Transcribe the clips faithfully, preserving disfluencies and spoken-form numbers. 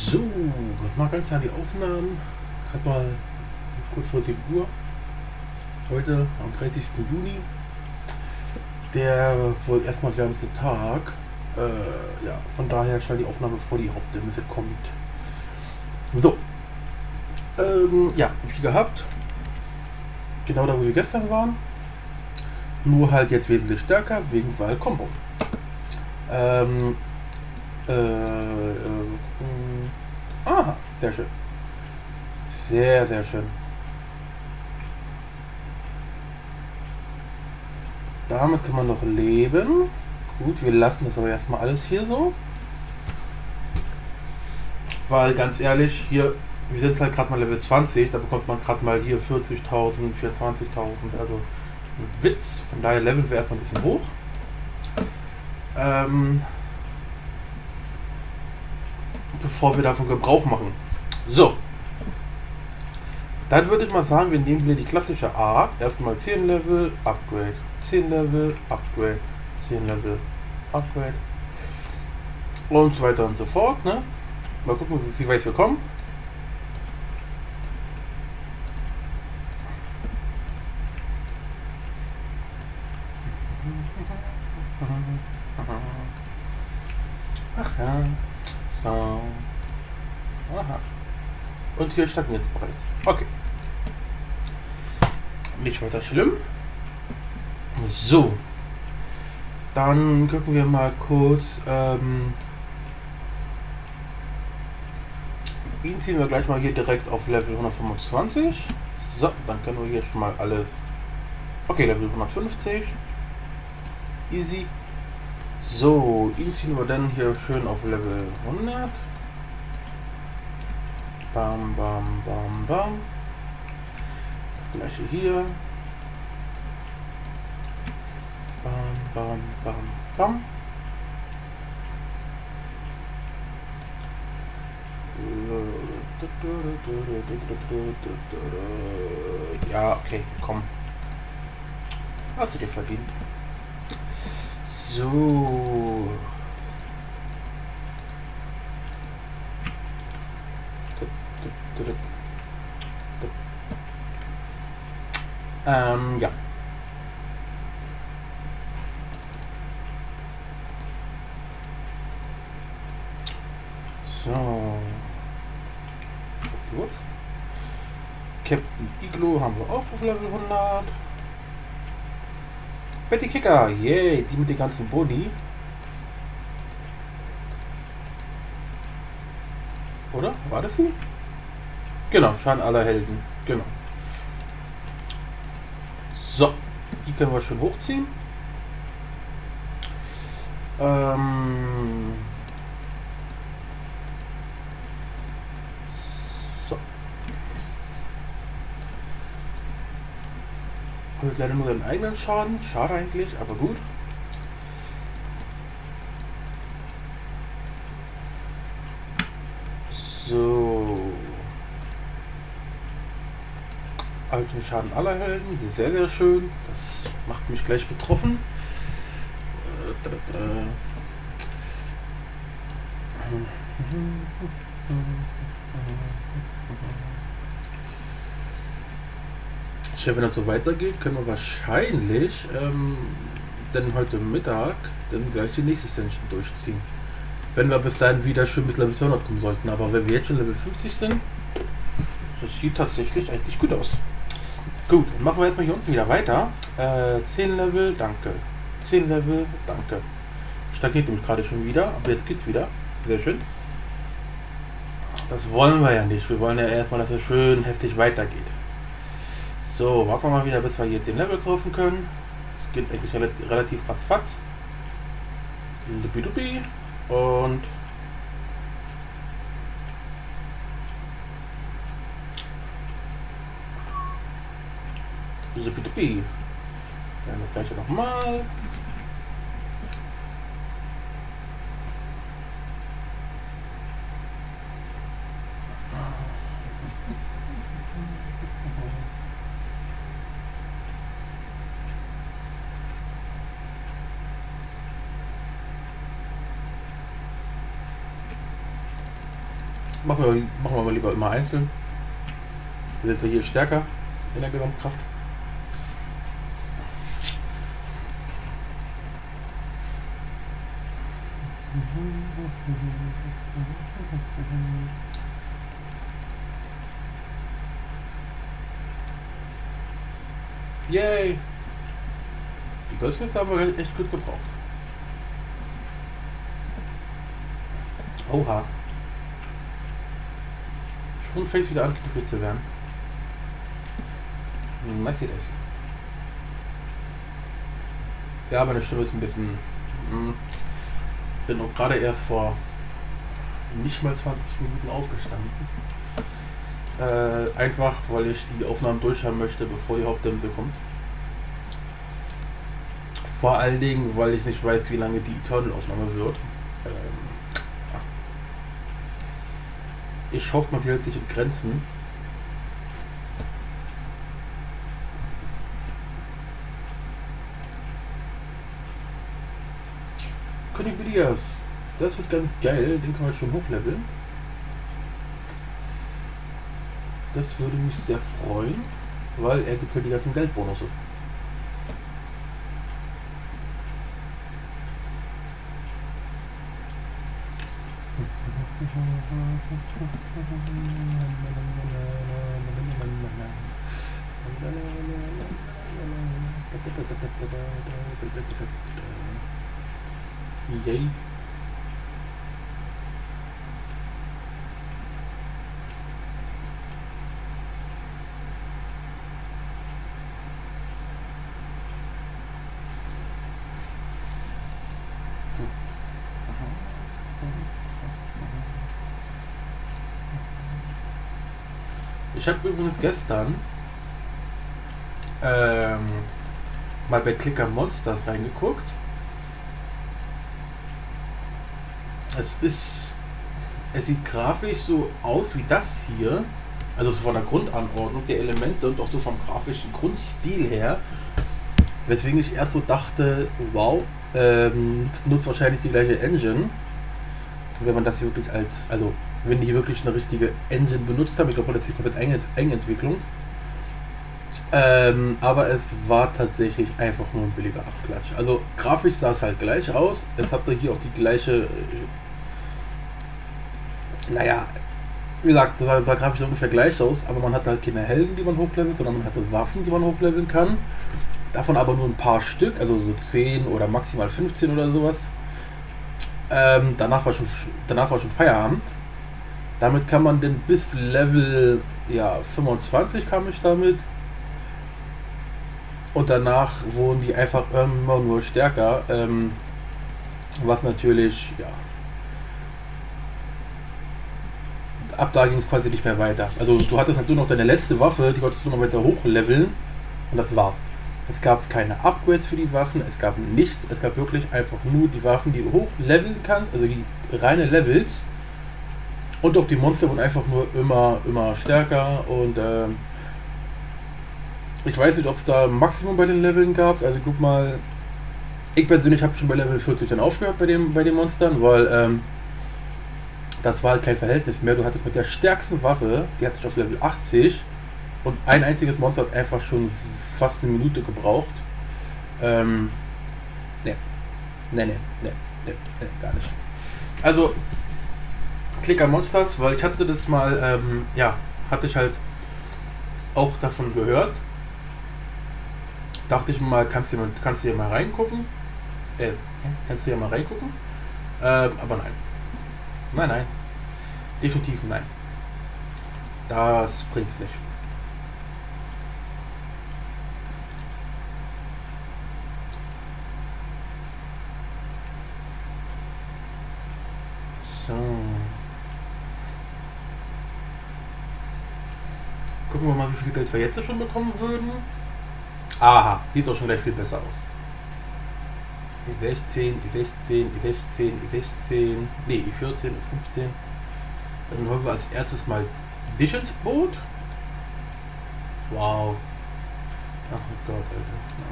So, ich mache ganz klar die Aufnahmen. Gerade mal kurz vor sieben Uhr. Heute am dreißigsten Juni. Der wohl erstmal wärmste Tag. Äh, ja, von daher schnell die Aufnahme, bevor die Hauptdämpfe kommt. So. Ähm, ja, wie gehabt. Genau da, wo wir gestern waren. Nur halt jetzt wesentlich stärker, wegen Wahl Combo. Ähm, äh, äh, aha, sehr schön. Sehr, sehr schön. Damit kann man noch leben. Gut, wir lassen das aber erstmal alles hier so. Weil ganz ehrlich, hier, wir sind halt gerade mal Level zwanzig, da bekommt man gerade mal hier vierzigtausend, vierundzwanzigtausend, also ein Witz. Von daher leveln wir erstmal ein bisschen hoch. Ähm, bevor wir davon Gebrauch machen. So. Dann würde ich mal sagen, wir nehmen wieder die klassische Art. Erstmal zehn Level, Upgrade. zehn Level, Upgrade. zehn Level, Upgrade. Und so weiter und so fort. Ne? Mal gucken, wie weit wir kommen. Ach ja. So. Aha. Und hier stagniert es bereits. Okay. Nicht weiter schlimm. So. Dann gucken wir mal kurz. Ähm, ihn ziehen wir gleich mal hier direkt auf Level hundertfünfundzwanzig. So, dann können wir hier schon mal alles. Okay, Level hundertfünfzig. Easy. So, ihn ziehen wir dann hier schön auf Level hundert. Bam, bam, bam, bam. Das gleiche hier. Bam, bam, bam, bam. Ja, okay, komm. Hast du dir verdient. So. Ähm, ja. So. Ups. Captain Iglo haben wir auch auf Level hundert. Betty Kicker, yay, die mit den ganzen Boni. Oder? War das sie? Genau, Schaden aller Helden. Genau. So, die können wir schon hochziehen. Ähm so. Und leider nur seinen eigenen Schaden. Schade eigentlich, aber gut. So. Alten Schaden aller Helden. Sehr, sehr schön. Das macht mich gleich betroffen. Tja, wenn das so weitergeht, können wir wahrscheinlich ähm, dann heute Mittag dann gleich die nächste Extension durchziehen. Wenn wir bis dahin wieder schön bis Level zweihundert kommen sollten. Aber wenn wir jetzt schon Level fünfzig sind, das sieht tatsächlich eigentlich gut aus. Gut, dann machen wir jetzt mal hier unten wieder weiter. Äh, zehn Level, danke. zehn Level, danke. Stagniert nämlich gerade schon wieder, aber jetzt geht's wieder. Sehr schön. Das wollen wir ja nicht. Wir wollen ja erstmal, dass es schön heftig weitergeht. So, warten wir mal wieder, bis wir hier zehn Level kaufen können. Es geht eigentlich relativ ratzfatz. Supidupi. Und Supidupi. Dann das gleiche nochmal. machen wir, machen wir mal lieber immer einzeln. Wir sind ja hier stärker in der Gesamtkraft. Yay! Die Goldkiste haben wir echt gut gebraucht. Oha. Schon fängt wieder an, knippelig zu werden. Nice das. Ja, meine Stimme ist ein bisschen... Mh, bin auch gerade erst vor nicht mal zwanzig Minuten aufgestanden. Äh, einfach, weil ich die Aufnahmen durchhaben möchte, bevor die Hauptdämse kommt. Vor allen Dingen, weil ich nicht weiß, wie lange die Eternal-Aufnahme wird. Ähm, ja. Ich hoffe, man hält sich in Grenzen. König Midias, das wird ganz geil, den kann man schon hochleveln. Das würde mich sehr freuen, weil er gibt ja die ganzen Geldbonusse. Yay. Ich habe übrigens gestern ähm, mal bei Clicker Monsters reingeguckt. Es ist, es sieht grafisch so aus wie das hier, also so von der Grundanordnung der Elemente und auch so vom grafischen Grundstil her, weswegen ich erst so dachte, wow, ähm, nutzt wahrscheinlich die gleiche Engine, wenn man das hier wirklich als, also wenn die wirklich eine richtige Engine benutzt haben. Ich glaube, das ist komplett Eigenentwicklung. Ähm, aber es war tatsächlich einfach nur ein billiger Abklatsch. Also grafisch sah es halt gleich aus. Es hatte hier auch die gleiche, äh, naja, wie gesagt, das sah, sah grafisch ungefähr gleich aus, aber man hatte halt keine Helden, die man hochlevelt, sondern man hatte Waffen, die man hochleveln kann. Davon aber nur ein paar Stück, also so zehn oder maximal fünfzehn oder sowas. Ähm, danach war schon, danach war schon Feierabend. Damit kann man denn bis Level ja, fünfundzwanzig kam ich damit. Und danach wurden die einfach immer nur stärker. Ähm, was natürlich, ja. Ab da ging es quasi nicht mehr weiter. Also du hattest halt nur noch deine letzte Waffe, die konntest du noch weiter hochleveln. Und das war's. Es gab keine Upgrades für die Waffen, es gab nichts. Es gab wirklich einfach nur die Waffen, die du hochleveln kannst, also die reine Levels. Und auch die Monster wurden einfach nur immer, immer stärker und ähm, ich weiß nicht, ob es da ein Maximum bei den Leveln gab. Also guck mal, ich persönlich habe schon bei Level vierzig dann aufgehört bei, dem, bei den Monstern, weil ähm, das war halt kein Verhältnis mehr. Du hattest mit der stärksten Waffe, die hatte ich auf Level achtzig und ein einziges Monster hat einfach schon fast eine Minute gebraucht. Ähm, ne, ne, ne, ne, ne, ne, gar nicht. Also Clicker Monsters, weil ich hatte das mal, ähm, ja, hatte ich halt auch davon gehört. Dachte ich mal, kannst du, kannst du hier mal reingucken? Äh, kannst du hier mal reingucken? Ähm, aber nein. Nein, nein. Definitiv nein. Das bringt's nicht. So. Gucken wir mal, wie viel Geld wir jetzt schon bekommen würden. Aha, sieht doch schon gleich viel besser aus. I sechzehn, I sechzehn, I sechzehn, I sechzehn, nee, I vierzehn, I fünfzehn. Dann holen wir als erstes mal dich ins Boot. Wow. Ach Gott, Alter.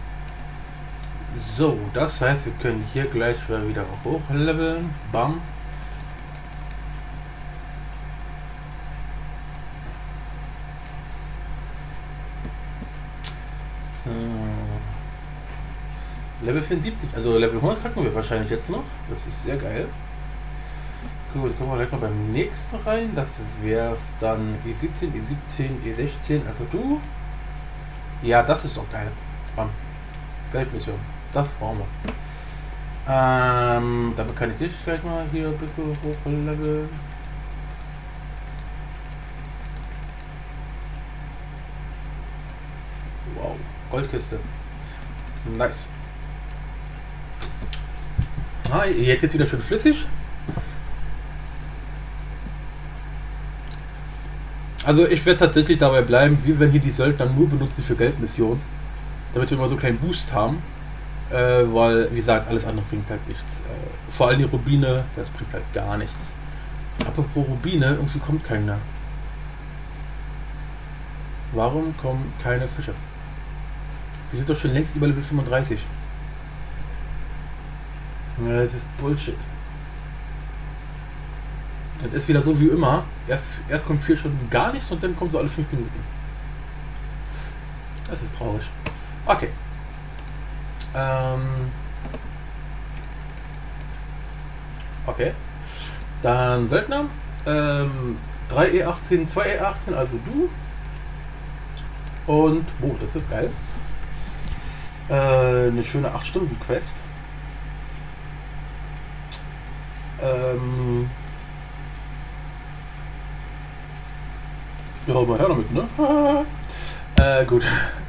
So, das heißt, wir können hier gleich wieder hochleveln. Bam. Level vierundsiebzig, also Level hundert knacken wir wahrscheinlich jetzt noch. Das ist sehr geil. Gut, kommen wir gleich mal beim nächsten rein. Das wär's dann E siebzehn, E siebzehn, E sechzehn, also du. Ja, das ist doch geil. Bam. Geldmission. Das brauchen wir. Ähm, damit kann ich dich gleich mal hier ein bisschen hochleveln. Wow, Goldkiste. Nice. Ah, ihr hättet jetzt wieder schön flüssig. Also ich werde tatsächlich dabei bleiben, wie wenn hier die Söldner nur benutzen für Geldmissionen. Damit wir immer so einen kleinen Boost haben. Äh, weil, wie gesagt, alles andere bringt halt nichts. Äh, vor allem die Rubine, das bringt halt gar nichts. Apropos Rubine, irgendwie kommt keiner. Warum kommen keine Fische? Wir sind doch schon längst über Level fünfunddreißig. Ja, das ist Bullshit. Das ist wieder so wie immer. Erst, erst kommt vier Stunden gar nichts und dann kommt so alle fünf Minuten. Das ist traurig. Okay. Ähm. Okay. Dann Söldner. Ähm, drei E achtzehn, zwei E achtzehn, also du. Und, oh, das ist geil. Äh, eine schöne acht Stunden Quest. Ähm. Ja, mal her damit, ne? äh, gut.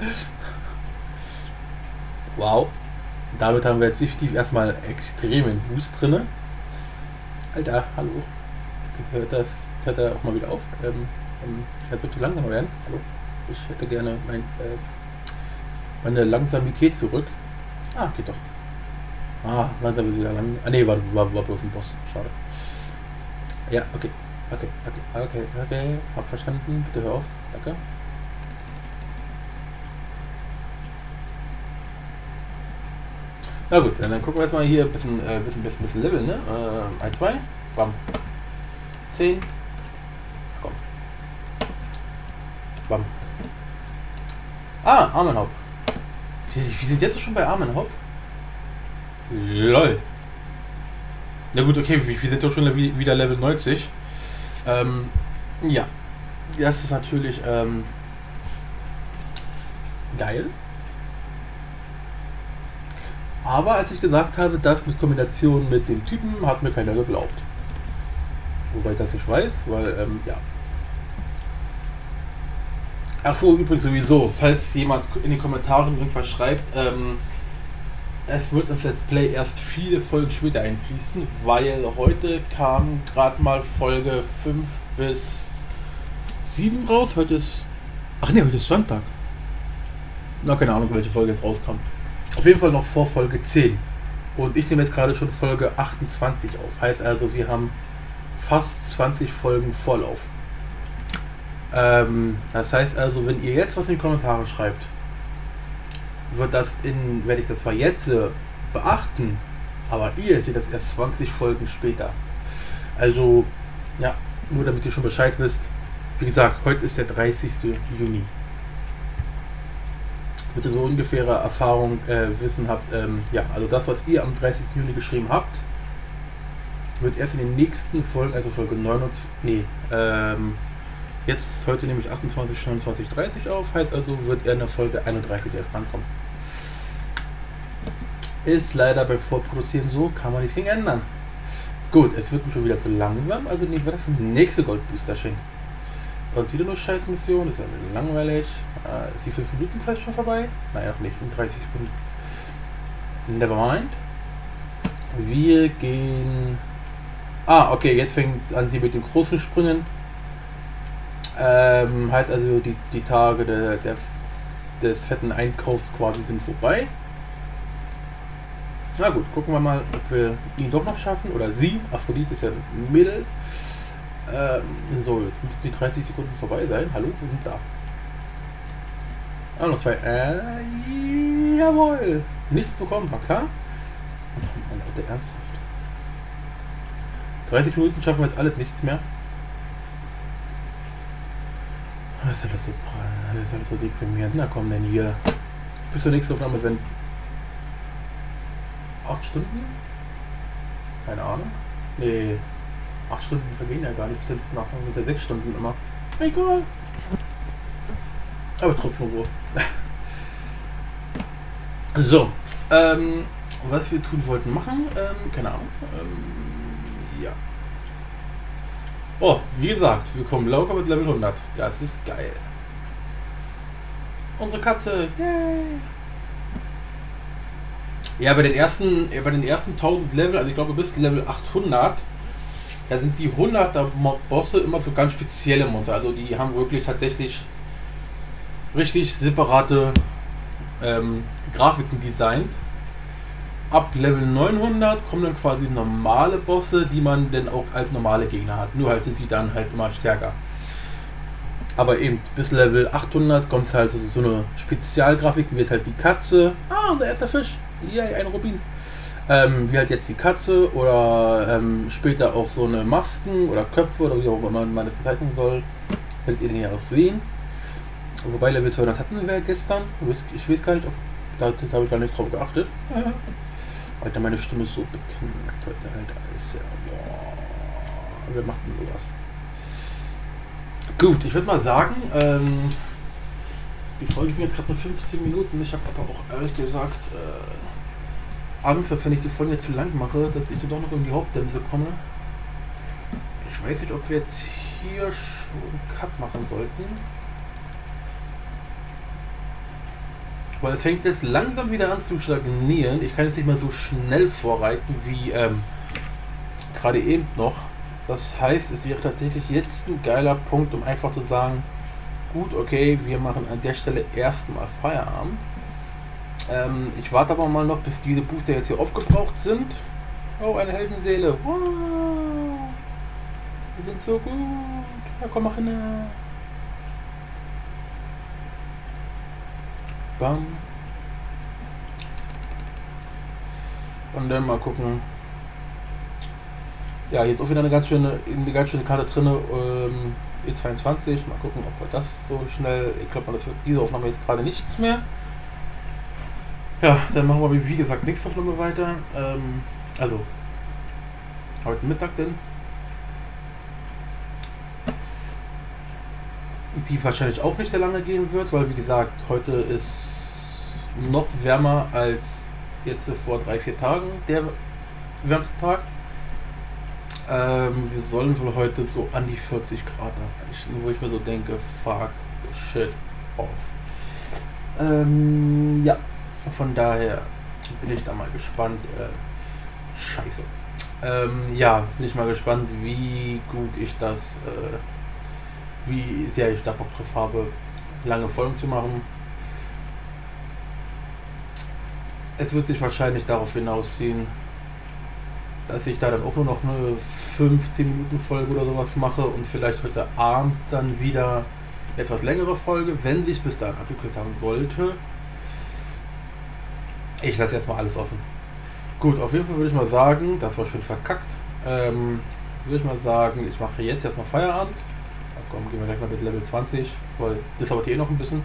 Wow. Damit haben wir jetzt definitiv erstmal extremen Boost drinne. Alter, hallo. Hört das, das hört er auch mal wieder auf. Ähm, ähm, das wird zu langsam werden. Hallo. Ich hätte gerne mein, äh, meine Langsamität zurück. Ah, geht doch. Ah, langsam ist wieder lang. Ah ne, war, war, war bloß ein Boss. Schade. Ja, okay. Okay, okay, okay, okay. Hab verstanden. Bitte hör auf. Danke. Na gut, dann gucken wir erstmal hier ein bisschen, äh, bisschen, bisschen, bisschen Level, ne? Äh, eins, zwei. Bam. zehn. Komm. Bam. Ah, Armenhaupt. Wir, wir sind jetzt schon bei Armenhaupt. Lol. Na gut, okay, wir, wir sind doch schon wieder Level neunzig. Ähm, ja. Das ist natürlich, ähm, geil. Aber als ich gesagt habe, das mit Kombination mit dem Typen, hat mir keiner geglaubt. Wobei ich das nicht weiß, weil, ähm, ja. Ach so, übrigens sowieso, falls jemand in den Kommentaren irgendwas schreibt, ähm, es wird das Let's Play erst viele Folgen später einfließen, weil heute kam gerade mal Folge fünf bis sieben raus. Heute ist, ach ne, heute ist Sonntag. Na, keine Ahnung, welche Folge jetzt rauskam. Auf jeden Fall noch vor Folge zehn. Und ich nehme jetzt gerade schon Folge achtundzwanzig auf. Heißt also, wir haben fast zwanzig Folgen Vorlauf. Ähm, das heißt also, wenn ihr jetzt was in die Kommentare schreibt, wird das in, werde ich das zwar jetzt äh, beachten, aber ihr seht das erst zwanzig Folgen später. Also, ja, nur damit ihr schon Bescheid wisst. Wie gesagt, heute ist der dreißigste Juni. Damit ihr so ungefähre Erfahrung, äh, Wissen habt, ähm, ja, also das, was ihr am dreißigsten Juni geschrieben habt, wird erst in den nächsten Folgen, also Folge neunundzwanzig, nee, ähm, jetzt heute nehme ich achtundzwanzig, neunundzwanzig, dreißig auf, heißt also, wird er in der Folge einunddreißig erst rankommen. Ist leider beim Vorproduzieren so, kann man nicht gegen ändern. Gut, es wird schon wieder zu langsam, also nehmen wir das nächste Goldboosterchen. Und wieder nur Scheißmission, ist ja langweilig. Äh, ist die fünf Minuten Quest schon vorbei? Naja, noch nicht, in dreißig Sekunden. Nevermind. Wir gehen... Ah, okay, jetzt fängt es an sie mit den großen Sprüngen. Ähm, heißt also, die, die Tage der, der, des fetten Einkaufs quasi sind vorbei. Na gut, gucken wir mal, ob wir ihn doch noch schaffen. Oder sie. Aphrodite ist ja ein Mädel. Ähm, so, jetzt müssten die dreißig Sekunden vorbei sein. Hallo, wir sind da. Ah, noch zwei. Äh, jawohl. Nichts bekommen, war klar. Meine Leute, ernsthaft. dreißig Minuten schaffen wir jetzt alles nichts mehr. Das ist alles so, das ist alles so deprimierend. Na komm denn hier. Bis zur nächsten Aufnahme, wenn acht Stunden? Keine Ahnung. Nee, acht Stunden vergehen ja gar nicht. Bis jetzt nachher mit der sechs Stunden immer. Egal. Aber trotzdem Ruhe. So, ähm, was wir tun wollten machen, ähm, keine Ahnung. Ähm, ja. Oh, wie gesagt, wir kommen locker bis Level hundert. Das ist geil. Unsere Katze, yay! Ja, bei den ersten, bei den ersten tausend Level, also ich glaube bis Level achthundert, da sind die hunderter Bosse immer so ganz spezielle Monster. Also die haben wirklich tatsächlich richtig separate ähm, Grafiken designt. Ab Level neunhundert kommen dann quasi normale Bosse, die man dann auch als normale Gegner hat. Nur halt sind sie dann halt immer stärker. Aber eben bis Level achthundert kommt halt so eine Spezialgrafik, wie jetzt halt die Katze. Ah, unser erster Fisch. Yay, ein Rubin. Ähm, wie halt jetzt die Katze oder ähm, später auch so eine Masken oder Köpfe oder wie auch immer man das bezeichnen soll. Werdet ihr den ja auch sehen. Wobei Level zweihundert hatten wir gestern. Ich weiß gar nicht, ob da, da habe ich gar nicht drauf geachtet. Ja. Alter, meine Stimme ist so beknackt heute, Alter. Ist ja, boah. Wer macht denn sowas? Gut, ich würde mal sagen, ähm, die Folge ging jetzt gerade nur fünfzehn Minuten. Ich habe aber auch ehrlich gesagt äh, Angst, dass wenn ich die Folge jetzt zu lang mache, dass ich dann doch noch in die Hauptdämpfe komme. Ich weiß nicht, ob wir jetzt hier schon einen Cut machen sollten. Weil es fängt jetzt langsam wieder an zu stagnieren. Ich kann jetzt nicht mehr so schnell vorreiten wie ähm, gerade eben noch. Das heißt, es wäre tatsächlich jetzt ein geiler Punkt, um einfach zu sagen, gut, okay, wir machen an der Stelle erstmal Feierabend. Ähm, ich warte aber mal noch, bis diese Booster jetzt hier aufgebraucht sind. Oh, eine Heldenseele. Wow. Wir sind so gut. Ja, komm, mach hin. Bam. Und dann mal gucken. Ja, jetzt auch wieder eine ganz schöne, eine ganz schöne Karte drin. Ähm, E zweiundzwanzig. Mal gucken, ob wir das so schnell. Ich glaube, das wird diese Aufnahme jetzt gerade nichts mehr. Ja, dann machen wir wie gesagt nächste Aufnahme weiter. Ähm, also heute Mittag denn. Die wahrscheinlich auch nicht sehr lange gehen wird, weil wie gesagt, heute ist noch wärmer als jetzt vor drei, vier Tagen der wärmste Tag. Ähm, wir sollen wohl heute so an die vierzig Grad erreichen, wo ich mir so denke, fuck, so shit off. Ähm, ja, von daher bin ich da mal gespannt. Äh, scheiße. Ähm, ja, bin ich mal gespannt, wie gut ich das, äh, wie sehr ich da Bock drauf habe, lange Folgen zu machen. Es wird sich wahrscheinlich darauf hinausziehen, dass ich da dann auch nur noch eine fünfzehn Minuten Folge oder sowas mache und vielleicht heute Abend dann wieder eine etwas längere Folge, wenn sich bis dahin abgekühlt haben sollte. Ich lasse erstmal alles offen. Gut, auf jeden Fall würde ich mal sagen, das war schön verkackt. Ähm, würde ich mal sagen, ich mache jetzt erstmal Feierabend. Na komm, gehen wir gleich mal bis Level zwanzig, weil das dauert eh noch ein bisschen.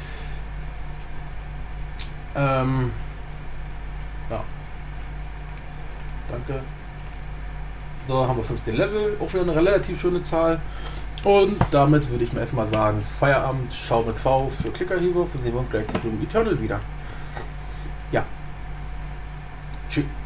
Ähm, ja. Danke. So, haben wir fünfzehn Level, auch wieder eine relativ schöne Zahl. Und damit würde ich mir erstmal sagen, Feierabend, Schau mit V für Clicker Heroes, dann sehen wir uns gleich zu dem Eternal wieder. Ja. Tschüss.